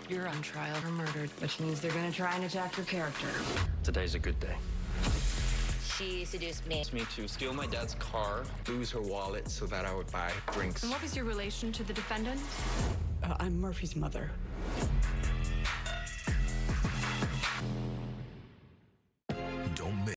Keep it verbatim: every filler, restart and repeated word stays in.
You're on trial for murder, which means they're gonna try and attack your character. Today's a good day. She seduced me. Me to steal my dad's car, lose her wallet so that I would buy drinks. And what was your relation to the defendant? Uh, I'm Murphy's mother. Don't